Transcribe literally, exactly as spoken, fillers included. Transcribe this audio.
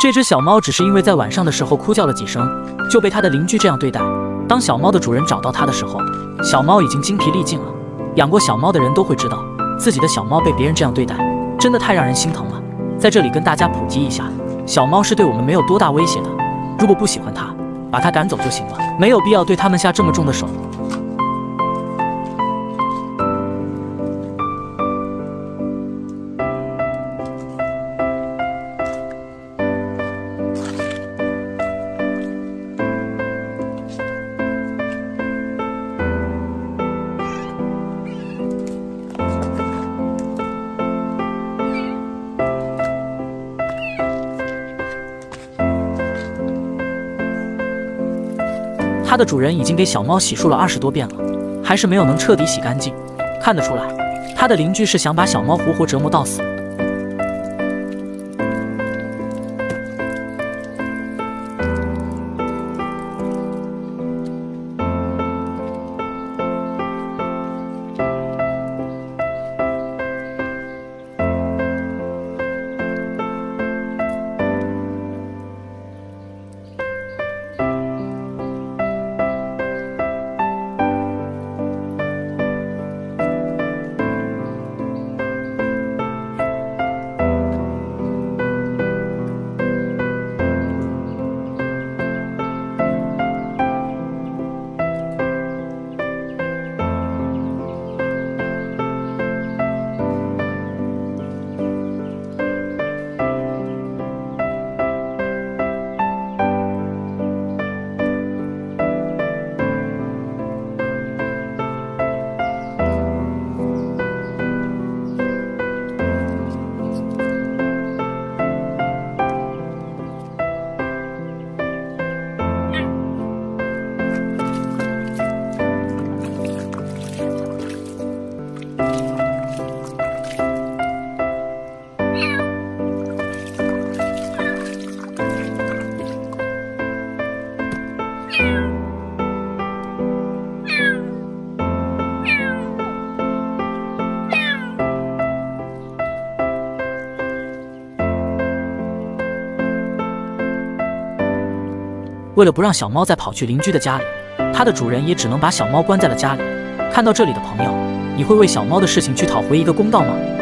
这只小猫只是因为在晚上的时候哭叫了几声，就被它的邻居这样对待。当小猫的主人找到它的时候，小猫已经精疲力尽了。养过小猫的人都会知道，自己的小猫被别人这样对待，真的太让人心疼了。在这里跟大家普及一下，小猫是对我们没有多大威胁的，如果不喜欢它，把它赶走就行了，没有必要对它们下这么重的手。它的主人已经给小猫洗漱了二十多遍了，还是没有能彻底洗干净。看得出来，它的邻居是想把小猫活活折磨到死。为了不让小猫再跑去邻居的家里，它的主人也只能把小猫关在了家里。看到这里的朋友，你会为小猫的事情去讨回一个公道吗？